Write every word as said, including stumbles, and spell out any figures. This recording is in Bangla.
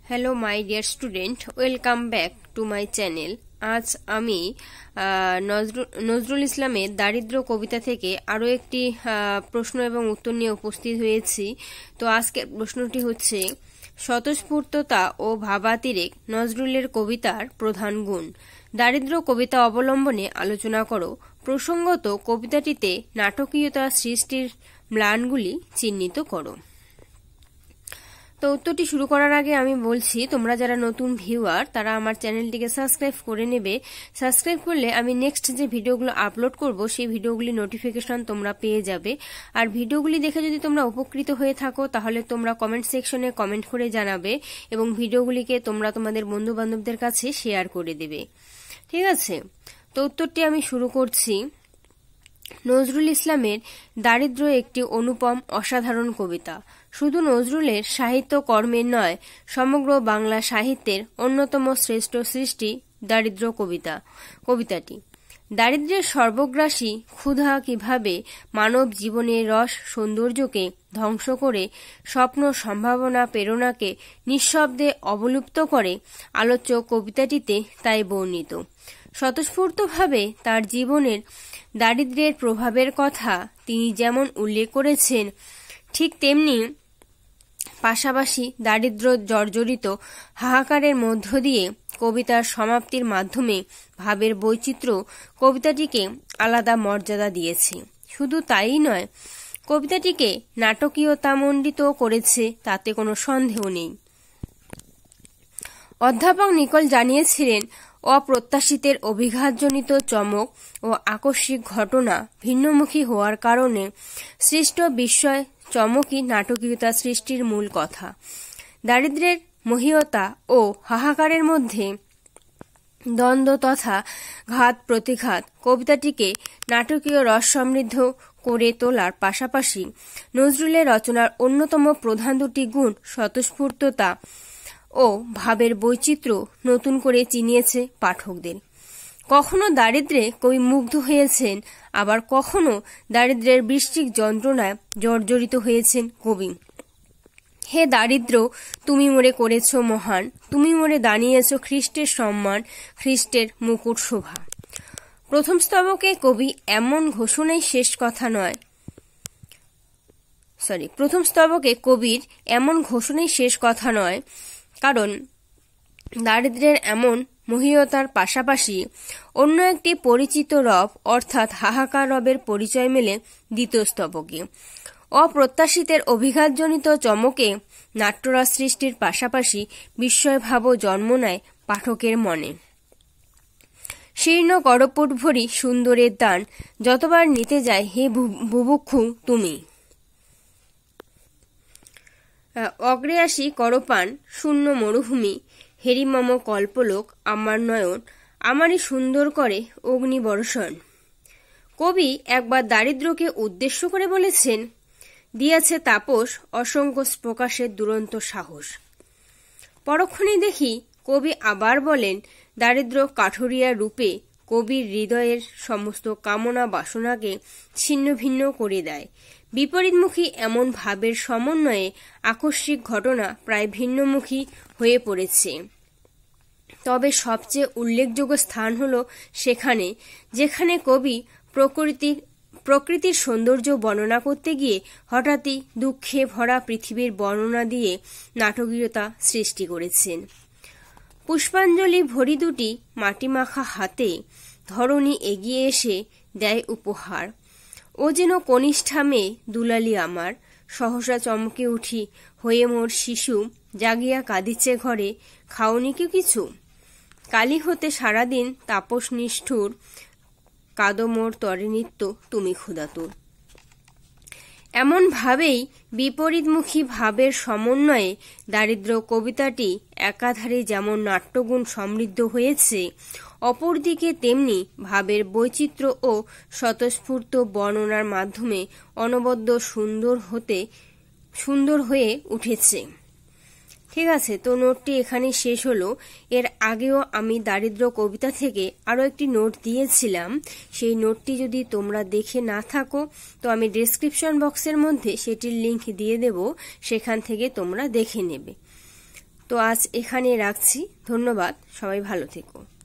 Hello my dear student, welcome back to my channel. আজ আমি নজরুল ইসলামের দারিদ্র কবিতা থেকে আরও একটি প্রশ্ন এবং উত্তর নিয়ে উপস্থিত হয়েছি। তো আজকের প্রশ্নটি হচ্ছে, স্বতঃস্ফূর্ততা ও ভাবাতিরেক নজরুলের কবিতার প্রধান গুণ। দারিদ্র কবিতা অবলম্বনে আলোচনা করো। প্রসঙ্গত কবিতাটিতে নাটকীয়তা সৃষ্টির ম্লানগুলি চিহ্নিত করো। তো উত্তরটি শুরু করার আগে আমি বলছি, তোমরা যারা নতুন ভিউয়ার তারা আমার চ্যানেলটিকে সাবস্ক্রাইব করে নেবে। সাবস্ক্রাইব করলে আমি নেক্সট যে ভিডিওগুলো আপলোড করব সেই ভিডিওগুলি নোটিফিকেশন তোমরা পেয়ে যাবে। আর ভিডিওগুলি দেখে যদি তোমরা উপকৃত হয়ে থাকো তাহলে তোমরা কমেন্ট সেকশনে কমেন্ট করে জানাবে এবং ভিডিওগুলিকে তোমরা তোমাদের বন্ধু বান্ধবদের কাছে শেয়ার করে দেবে। ঠিক আছে, তো উত্তরটি আমি শুরু করছি। নজরুল ইসলামের দারিদ্র একটি অনুপম অসাধারণ কবিতা। শুধু নজরুলের সাহিত্য কর্মের নয়, সমগ্র বাংলা সাহিত্যের অন্যতম শ্রেষ্ঠ সৃষ্টি দারিদ্র কবিতা কবিতাটি। দারিদ্র্যের সর্বগ্রাসী ক্ষুধা কিভাবে মানব জীবনের রস সৌন্দর্যকে ধ্বংস করে স্বপ্ন সম্ভাবনা প্রেরণাকে নিঃশব্দে অবলুপ্ত করে, আলোচ্য কবিতাটিতে তাই বর্ণিত। স্বতঃস্ফূর্তভাবে তার জীবনের দারিদ্র্যের প্রভাবের কথা তিনি যেমন উল্লেখ করেছেন, ঠিক তেমনি পাশাপাশি দারিদ্র জর্জরিত হাহাকারের মধ্য দিয়ে কবিতার সমাপ্তির মাধ্যমে ভাবের বৈচিত্র্য কবিতাটিকে আলাদা মর্যাদা দিয়েছে। শুধু তাই নয়, কবিতাটিকে নাটকীয়তামণ্ডিত করেছে, তাতে কোনো সন্দেহ নেই। অধ্যাপক নিকল জানিয়েছিলেন, অপ্রত্যাশিতের অভিঘাতজনিত চমক ও আকস্মিক ঘটনা ভিন্নমুখী হওয়ার কারণে সৃষ্ট বিস্ময় চমকই নাটকীয়তা সৃষ্টির মূল কথা। দারিদ্র্যের মহীয়তা ও হাহাকারের মধ্যে দ্বন্দ্ব তথা ঘাত প্রতিঘাত কবিতাটিকে নাটকীয় রস সমৃদ্ধ করে তোলার পাশাপাশি নজরুলের রচনার অন্যতম প্রধান দুটি গুণ স্বতঃস্ফূর্ততা ও ভাবের বৈচিত্র্য নতুন করে চিনিয়েছে পাঠকদের। কখনো দারিদ্র্যে কবি মুগ্ধ হয়েছেন, আবার কখনো দারিদ্র্যের বৃশ্চিক যন্ত্রণায় জর্জরিত হয়েছেন কবি। হে দারিদ্র, তুমি মোরে করেছ মহান, তুমি মোরে দাঁড়িয়েছ খ্রিস্টের সম্মান, খ্রিস্টের মুকুট শোভা। প্রথম স্তবকে কবি এমন ঘোষণাই শেষ কথা নয় সরি প্রথম স্তবকে কবির এমন ঘোষণাই শেষ কথা নয় কারণ দারিদ্র্যের এমন মহীয়তার পাশাপাশি অন্য একটি পরিচিত রব অর্থাৎ হাহাকার রবের পরিচয় মেলে দ্বিতীয় স্তবকে। অপ্রত্যাশিতের অভিঘাতজনিত চমকে নাট্যরস সৃষ্টির পাশাপাশি বিস্ময়ভাবও জন্ম নেয় পাঠকের মনে। শীর্ণ করপুট ভরি সুন্দরের দান, যতবার নিতে যায় হে বুভুক্ষু তুমি। অগ্রে আসি করপান শূন্য মরুভূমি, হেরি মম কল্পলোক আমার নয়ন, আমারই সুন্দর করে অগ্নি বর্ষণ। কবি একবার দারিদ্র্যকে উদ্দেশ্য করে বলেছেন, দিয়াছে তাপস অসংখ্য প্রকাশের দুরন্ত সাহস। পরক্ষণেই দেখি কবি আবার বলেন, দারিদ্র কাঠুরিয়া রূপে কবির হৃদয়ের সমস্ত কামনা বাসনাকে ছিন্ন ভিন্ন করে দেয়। বিপরীতমুখী এমন ভাবের সমন্বয়ে আকস্মিক ঘটনা প্রায় ভিন্নমুখী হয়ে পড়েছে। তবে সবচেয়ে উল্লেখযোগ্য স্থান হল সেখানে যেখানে কবি প্রকৃতির প্রকৃতির সৌন্দর্য বর্ণনা করতে গিয়ে হঠাৎই দুঃখে ভরা পৃথিবীর বর্ণনা দিয়ে নাটকীয়তা সৃষ্টি করেছেন। পুষ্পাঞ্জলি ভরি দুটি মাটিমাখা হাতে ধরণী এগিয়ে এসে দেয় উপহার। ও যেন কনিষ্ঠা মেয়ে দুলালি আমার, সহসা চমকে উঠি হয়ে মোর শিশু, জাগিয়া কাঁদিছে ঘরে খাওনি কি কিছু। কালি হতে সারাদিন তাপস নিষ্ঠুর, কাঁদো মোর তরে নিত্য তুমি ক্ষুধাতুর। এমন ভাবেই বিপরীতমুখী ভাবের সমন্বয়ে দারিদ্র কবিতাটি একাধারে যেমন নাট্যগুণ সমৃদ্ধ হয়েছে, অপরদিকে তেমনি ভাবের বৈচিত্র্য ও স্বতঃস্ফূর্ত বর্ণনার মাধ্যমে অনবদ্য সুন্দর হতে সুন্দর হয়ে উঠেছে। ঠিক আছে, তো নোটটি এখানেই শেষ হলো। এর আগেও আমি দারিদ্র কবিতা থেকে আরও একটি নোট দিয়েছিলাম, সেই নোটটি যদি তোমরা দেখে না থাকো তো আমি ডেসক্রিপশন বক্সের মধ্যে সেটির লিংক দিয়ে দেব, সেখান থেকে তোমরা দেখে নেবে। তো আজ এখানে রাখছি। ধন্যবাদ, সবাই ভালো থেকো।